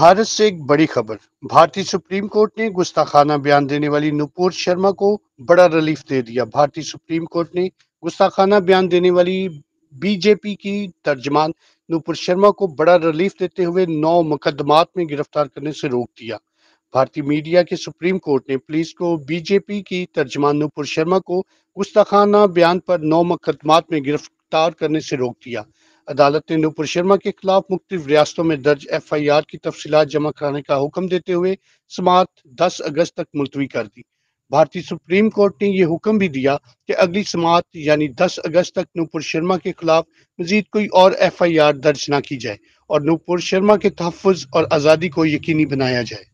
भारत से एक बड़ी खबर। भारतीय सुप्रीम कोर्ट ने गुस्ताखाना बयान देने वाली नुपुर शर्मा को बड़ा रिलीफ दे दिया। भारतीय सुप्रीम कोर्ट ने गुस्ताखाना बयान देने वाली बीजेपी की तर्जमान नुपुर शर्मा को बड़ा रिलीफ देते हुए 9 मुकदमात में गिरफ्तार करने से रोक दिया। भारतीय मीडिया के सुप्रीम कोर्ट ने पुलिस को बीजेपी की तर्जमान नुपुर शर्मा को गुस्ताखाना बयान पर 9 मुकदमात में गिरफ्तार करने से रोक दिया। अदालत ने नुपुर शर्मा के खिलाफ मुख्तलिफ रियासतों में दर्ज एफआईआर की तफसीलात जमा कराने का हुक्म देते हुए समाअत 10 अगस्त तक मुलतवी कर दी। भारतीय सुप्रीम कोर्ट ने यह हुक्म भी दिया कि अगली समाअत यानी 10 अगस्त तक नुपुर शर्मा के खिलाफ मजीद कोई और एफआईआर दर्ज न की जाए और नुपुर शर्मा के तहफ़्फ़ुज़ और आज़ादी को यकीनी बनाया जाए।